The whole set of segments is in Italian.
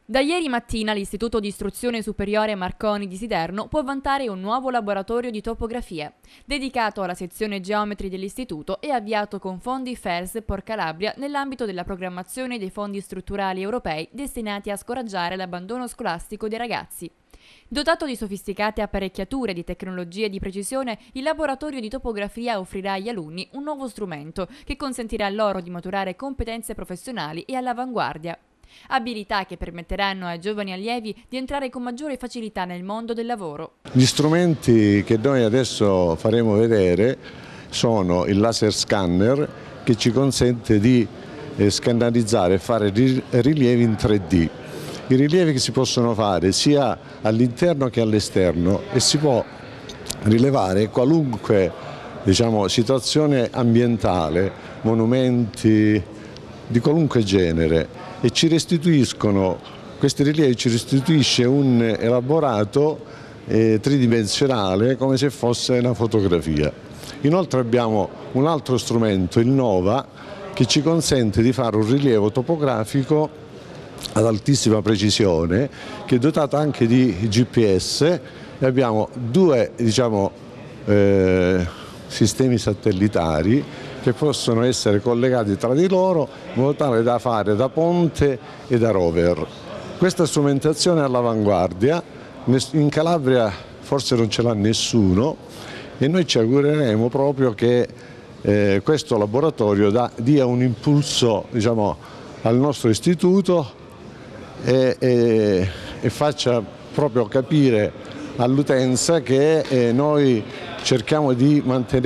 Da ieri mattina l'Istituto di Istruzione Superiore Marconi di Siderno può vantare un nuovo laboratorio di topografia, dedicato alla sezione geometri dell'istituto e avviato con fondi FERS Por Calabria nell'ambito della programmazione dei fondi strutturali europei destinati a scoraggiare l'abbandono scolastico dei ragazzi. Dotato di sofisticate apparecchiature di tecnologie di precisione, il laboratorio di topografia offrirà agli alunni un nuovo strumento che consentirà loro di maturare competenze professionali e all'avanguardia. Abilità che permetteranno ai giovani allievi di entrare con maggiore facilità nel mondo del lavoro. Gli strumenti che noi adesso faremo vedere sono il laser scanner, che ci consente di scannerizzare e fare rilievi in 3D. I rilievi che si possono fare sia all'interno che all'esterno, e si può rilevare qualunque situazione ambientale, monumenti di qualunque genere, e questi rilievi ci restituisce un elaborato tridimensionale come se fosse una fotografia. Inoltre abbiamo un altro strumento, il NOVA, che ci consente di fare un rilievo topografico ad altissima precisione, che è dotato anche di GPS, e abbiamo due sistemi satellitari che possono essere collegati tra di loro in modo tale da fare da ponte e da rover. Questa strumentazione è all'avanguardia, in Calabria forse non ce l'ha nessuno, e noi ci augureremo proprio che questo laboratorio dia un impulso al nostro istituto e faccia proprio capire all'utenza che noi cerchiamo di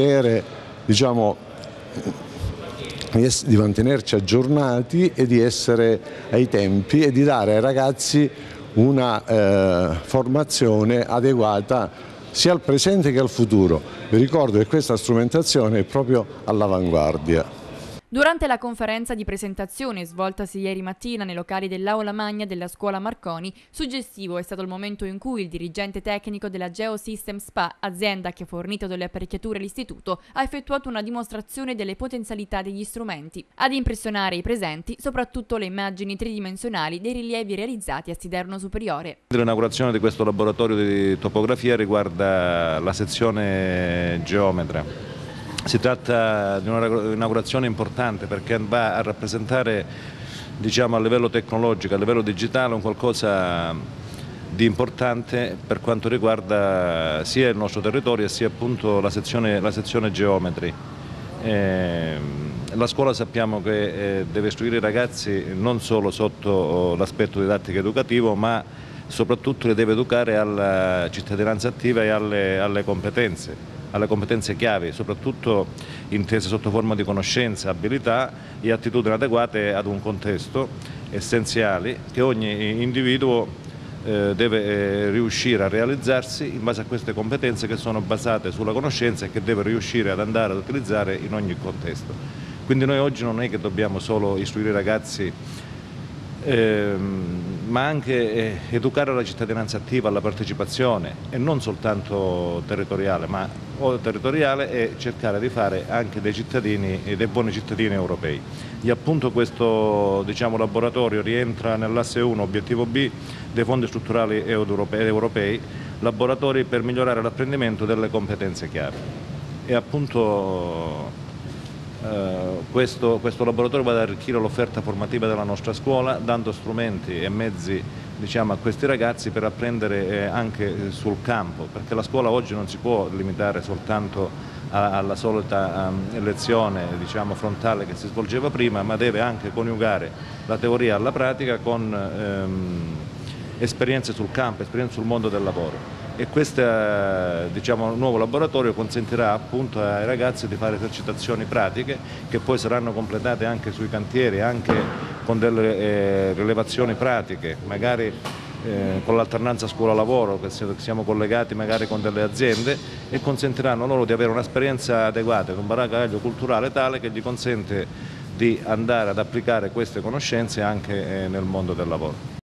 mantenerci aggiornati e di essere ai tempi e di dare ai ragazzi una formazione adeguata sia al presente che al futuro. Vi ricordo che questa strumentazione è proprio all'avanguardia. Durante la conferenza di presentazione svoltasi ieri mattina nei locali dell'Aula Magna della Scuola Marconi, suggestivo è stato il momento in cui il dirigente tecnico della Geosystem SpA, azienda che ha fornito delle apparecchiature all'istituto, ha effettuato una dimostrazione delle potenzialità degli strumenti. Ad impressionare i presenti soprattutto le immagini tridimensionali dei rilievi realizzati a Siderno Superiore. L'inaugurazione di questo laboratorio di topografia riguarda la sezione geometra. Si tratta di un'inaugurazione importante perché va a rappresentare a livello tecnologico, a livello digitale, un qualcosa di importante per quanto riguarda sia il nostro territorio sia appunto la sezione geometri. La scuola sappiamo che deve istruire i ragazzi non solo sotto l'aspetto didattico educativo, ma soprattutto li deve educare alla cittadinanza attiva e alle competenze chiave, soprattutto intese sotto forma di conoscenze, abilità e attitudini adeguate ad un contesto essenziali che ogni individuo deve riuscire a realizzarsi in base a queste competenze che sono basate sulla conoscenza e che deve riuscire ad andare ad utilizzare in ogni contesto. Quindi noi oggi non è che dobbiamo solo istruire i ragazzi, ma anche educare la cittadinanza attiva, alla partecipazione, e non soltanto territoriale, ma territoriale, e cercare di fare anche dei buoni cittadini europei. E appunto questo laboratorio rientra nell'asse 1, obiettivo B, dei fondi strutturali europei, laboratori per migliorare l'apprendimento delle competenze chiave. E appunto questo laboratorio va ad arricchire l'offerta formativa della nostra scuola, dando strumenti e mezzi a questi ragazzi per apprendere anche sul campo, perché la scuola oggi non si può limitare soltanto alla solita lezione frontale che si svolgeva prima, ma deve anche coniugare la teoria alla pratica con esperienze sul campo, esperienze sul mondo del lavoro. E questo nuovo laboratorio consentirà appunto ai ragazzi di fare esercitazioni pratiche che poi saranno completate anche sui cantieri, anche con delle rilevazioni pratiche, magari con l'alternanza scuola-lavoro, che siamo collegati magari con delle aziende, e consentiranno loro di avere un'esperienza adeguata, un bagaglio culturale tale che gli consente di andare ad applicare queste conoscenze anche nel mondo del lavoro.